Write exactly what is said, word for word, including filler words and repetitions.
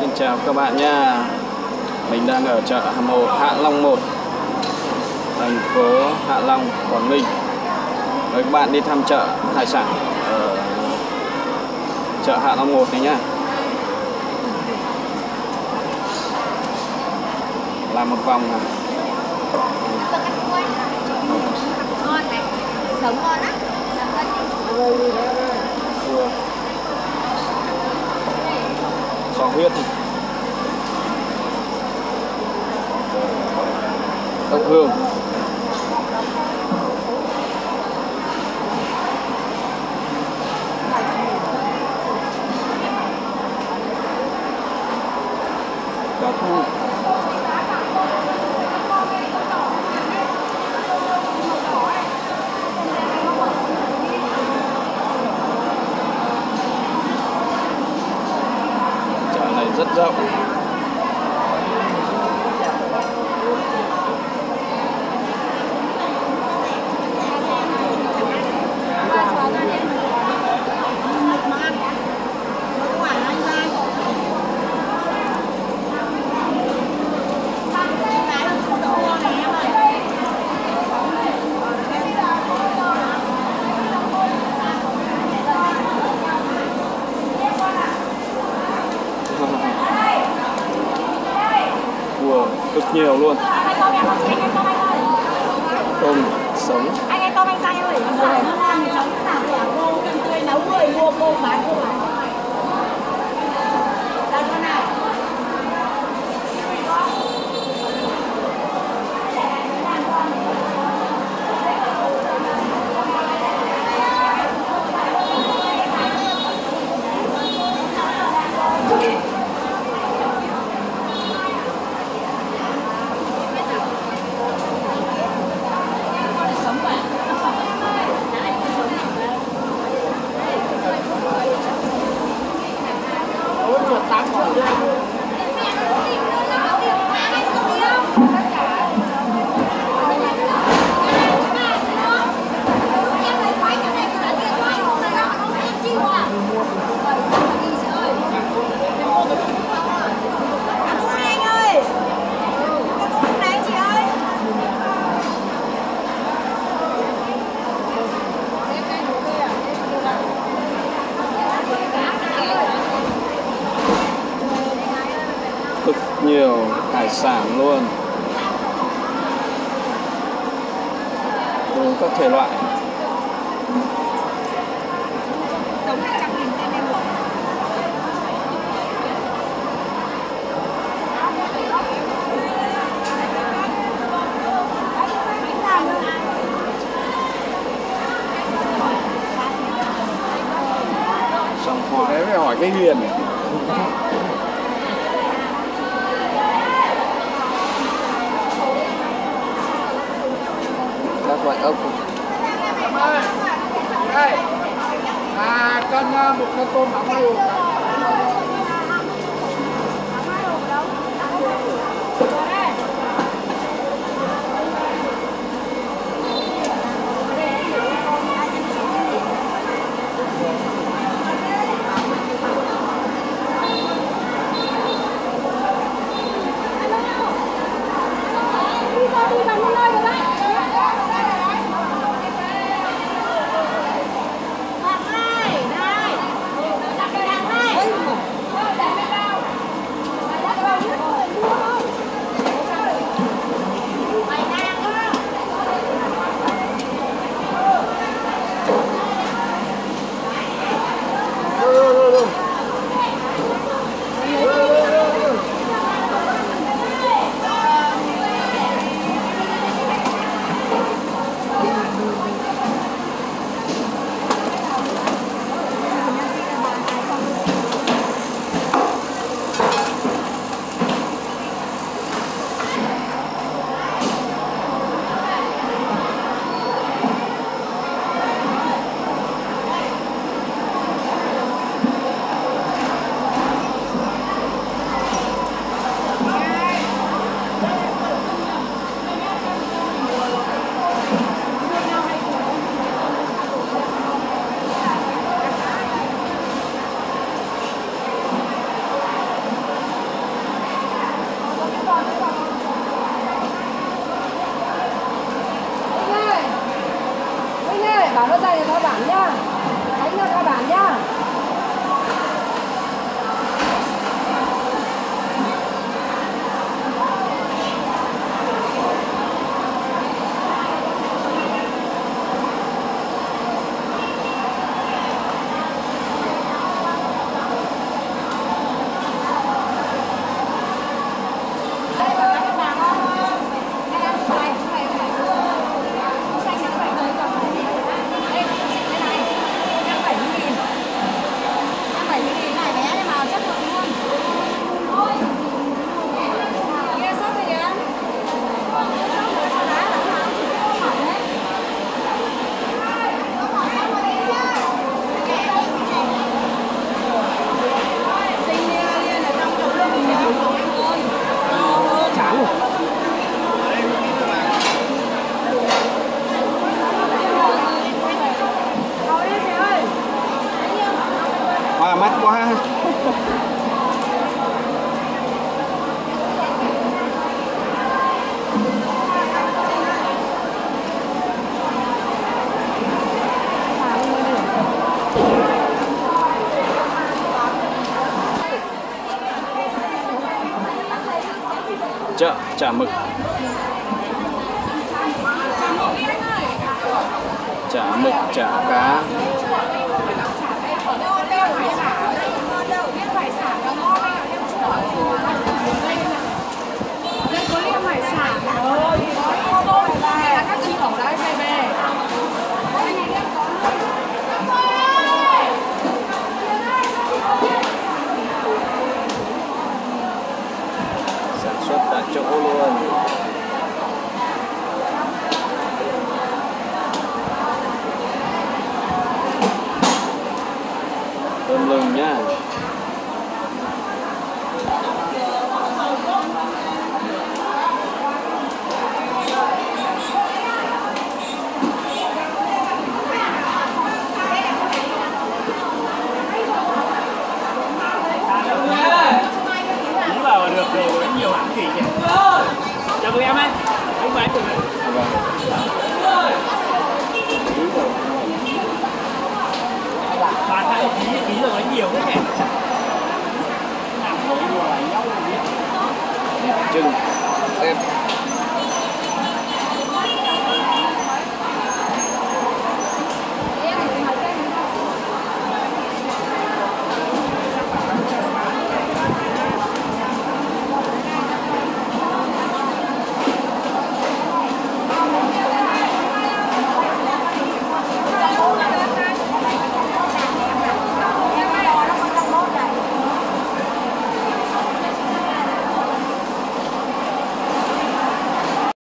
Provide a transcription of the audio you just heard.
Xin chào các bạn nha. Mình đang ở chợ một Hạ Long một, thành phố Hạ Long, Quảng Ninh. Mời các bạn đi thăm chợ hải sản ở chợ Hạ Long một này nhá. Làm một vòng này. Ngon này, sống ngon á. Sò huyết, đậu hương, cá thu, chợ này rất rộng. Wow, cực nhiều luôn. Tôm sống. Anh ơi, tôm anh ra em ơi. Nó ngon thì sống nào rẻ vô, tươi nấu người mua vô bán vô bán. Đây con này. Cực nhiều hải sản luôn, đủ các thể loại. Sông hoa. Thế phải hỏi cái Huyền này. Các loại ốc. Em ơi, đây, à, cân một cân tôm nóng hai hộp. chợ chả mực, chả mực, chả cá. Đây có liêm hải sản rồi, có tôm, đây là các chị ở đây về về. Sản xuất tại chỗ luôn. Tôm lừng nhá. Được rồi, nhiều hãng gì nhỉ? Chào mừng em anh. Anh bán được. Bán hai ký, ký rồi nó nhiều thế nhỉ? Chừng. Em